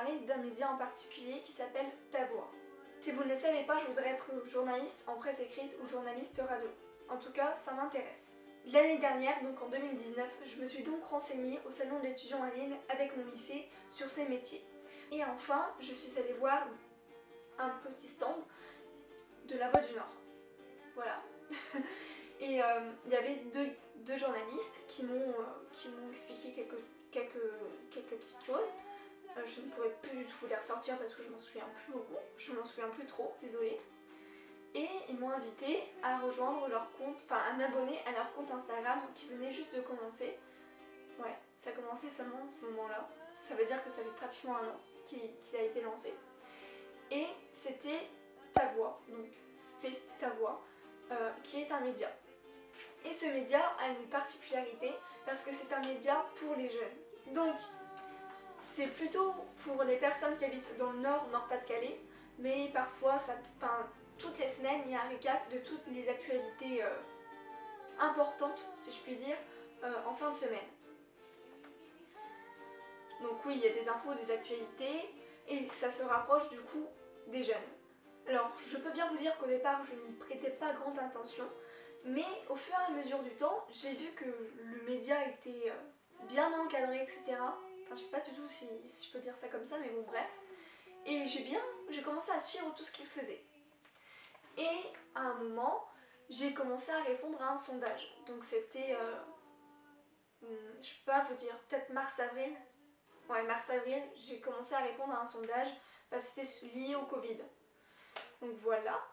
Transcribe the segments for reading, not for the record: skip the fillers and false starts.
parler d'un média en particulier qui s'appelle Ta Voix. Si vous ne le savez pas, je voudrais être journaliste en presse écrite ou journaliste radio. En tout cas, ça m'intéresse. L'année dernière, donc en 2019, je me suis donc renseignée au salon de l'étudiant à Lille avec mon lycée sur ces métiers. Et enfin, je suis allée voir un petit stand de La Voix du Nord. Voilà. Et il y avait deux journalistes qui m'ont expliqué quelques petites choses. Je ne pourrais plus du tout vous les ressortir parce que je m'en souviens plus beaucoup. Je m'en souviens plus trop, désolée. Et ils m'ont invité à rejoindre leur compte, enfin à m'abonner à leur compte Instagram qui venait juste de commencer. Ouais, ça a commencé seulement à ce moment-là. Ça veut dire que ça fait pratiquement un an qu'il a été lancé. Et c'était Ta Voix, donc c'est Ta Voix, qui est un média. Et ce média a une particularité parce que c'est un média pour les jeunes. Donc c'est plutôt pour les personnes qui habitent dans le Nord, Nord-Pas-de-Calais, mais parfois, toutes les semaines, il y a un récap de toutes les actualités importantes, si je puis dire, en fin de semaine. Donc oui, il y a des infos, des actualités, et ça se rapproche du coup des jeunes. Alors, je peux bien vous dire qu'au départ, je n'y prêtais pas grande attention, mais au fur et à mesure du temps, j'ai vu que le média était bien encadré, etc. Enfin, je sais pas du tout si je peux dire ça comme ça, mais bon, bref. Et j'ai commencé à suivre tout ce qu'il faisait. Et à un moment, j'ai commencé à répondre à un sondage. Donc c'était, je peux pas vous dire, peut-être mars-avril. Ouais, mars-avril, j'ai commencé à répondre à un sondage parce que c'était lié au Covid. Donc voilà.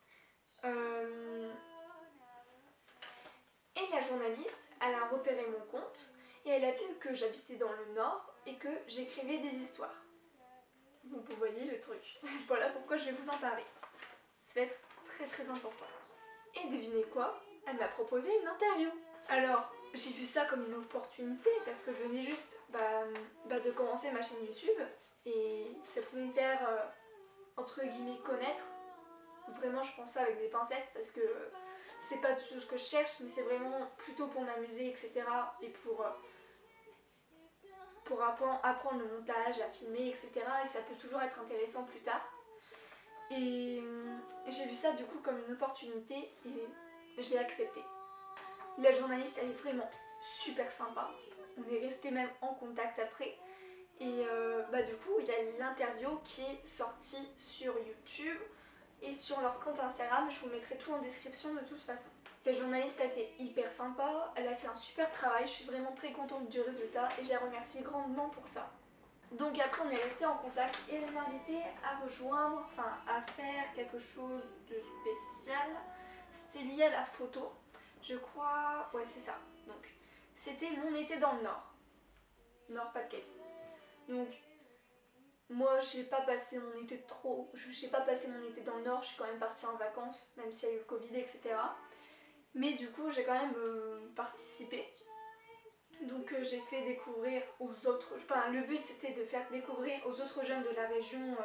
Et la journaliste, elle a repéré mon compte et elle a vu que j'habitais dans le Nord et que j'écrivais des histoires. Donc vous voyez le truc. Voilà pourquoi je vais vous en parler. Ça va être très très important. Et devinez quoi? Elle m'a proposé une interview. Alors, j'ai vu ça comme une opportunité parce que je venais juste de commencer ma chaîne YouTube et ça pouvait me faire, entre guillemets, connaître. Vraiment, je pense ça avec des pincettes parce que c'est pas du tout ce que je cherche, mais c'est vraiment plutôt pour m'amuser, etc. Et pour apprendre le montage, à filmer, etc. Et ça peut toujours être intéressant plus tard. Et j'ai vu ça du coup comme une opportunité et j'ai accepté. La journaliste, elle est vraiment super sympa. On est resté même en contact après. Et du coup, il y a l'interview qui est sortie sur YouTube et sur leur compte Instagram. Je vous mettrai tout en description de toute façon. La journaliste a été hyper sympa, elle a fait un super travail, je suis vraiment très contente du résultat et je la remercie grandement pour ça. Donc après on est resté en contact et elle m'a invité à rejoindre, à faire quelque chose de spécial. C'était lié à la photo, je crois, ouais c'est ça. Donc c'était mon été dans le Nord, Nord-Pas-de-Calais. Donc moi j'ai pas passé mon été dans le Nord, je suis quand même partie en vacances, même s'il y a eu le Covid, etc. Mais du coup j'ai quand même participé. Donc j'ai fait découvrir aux autres, le but c'était de faire découvrir aux autres jeunes de la région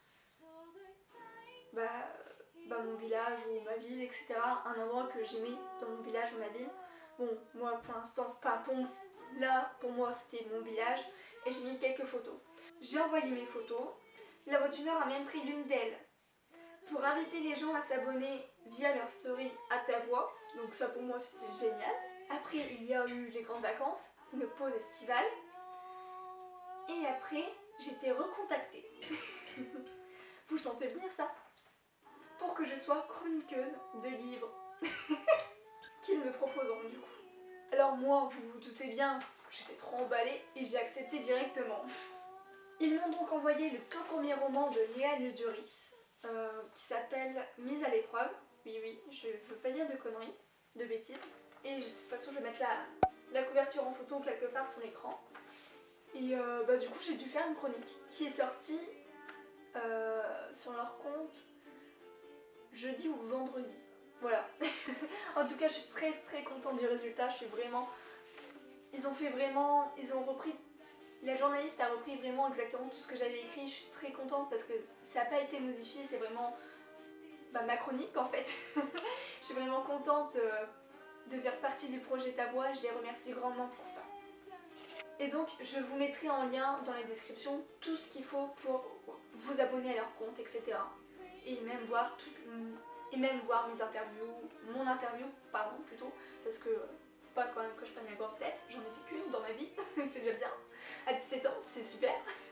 mon village ou ma ville, etc. Un endroit que j'aimais dans mon village ou ma ville. Bon, moi pour l'instant, pour moi c'était mon village et j'ai mis quelques photos. J'ai envoyé mes photos, La Voix du Nord a même pris l'une d'elles pour inviter les gens à s'abonner via leur story à Ta Voix. Donc ça pour moi c'était génial. Après il y a eu les grandes vacances, une pause estivale. Et après j'ai été recontactée. Vous le sentez venir ça? Pour que je sois chroniqueuse de livres qu'ils me proposeront du coup. Alors moi, vous vous doutez bien, j'étais trop emballée et j'ai accepté directement. Ils m'ont donc envoyé le tout premier roman de Léane Duris qui s'appelle Mise à l'épreuve. Oui, je veux pas dire de conneries, de bêtises. Et de toute façon, je vais mettre la couverture en photo quelque part sur l'écran. Et du coup, j'ai dû faire une chronique qui est sortie sur leur compte jeudi ou vendredi. Voilà. En tout cas, je suis très très contente du résultat. Ils ont repris. La journaliste a repris vraiment exactement tout ce que j'avais écrit. Je suis très contente parce que ça n'a pas été modifié. C'est vraiment ma chronique en fait. Je suis vraiment contente de faire partie du projet Ta Voix. Je les remercie grandement pour ça. Et donc je vous mettrai en lien dans la description tout ce qu'il faut pour vous abonner à leur compte, etc. Et même voir mes interviews, mon interview, pardon, plutôt, parce que faut pas quand même que je prenne la grosse tête, j'en ai fait qu'une dans ma vie, c'est déjà bien, à 17 ans, c'est super.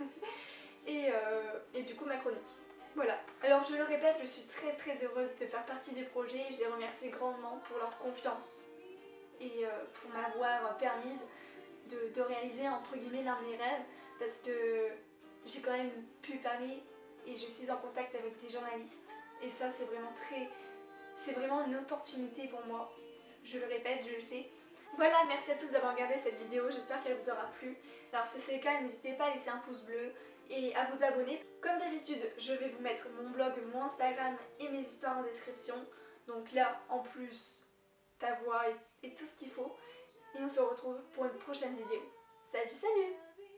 Et du coup ma chronique. Voilà, alors je le répète, je suis très heureuse de faire partie du projet, je les remercie grandement pour leur confiance et pour m'avoir permise de réaliser entre guillemets l'un de mes rêves, parce que j'ai quand même pu parler et je suis en contact avec des journalistes et ça c'est vraiment une opportunité pour moi, je le répète, je le sais. Voilà, merci à tous d'avoir regardé cette vidéo, j'espère qu'elle vous aura plu. Alors si c'est le cas, n'hésitez pas à laisser un pouce bleu et à vous abonner. Comme d'habitude, je vais vous mettre mon blog, mon Instagram et mes histoires en description. Donc là, en plus, ta voix et tout ce qu'il faut. Et on se retrouve pour une prochaine vidéo. Salut, salut!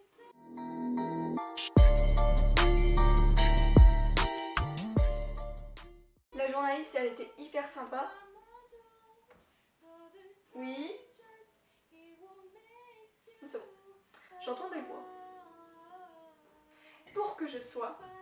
La journaliste, elle était hyper sympa. Oui? C'est bon. J'entends des voix. Pour que je sois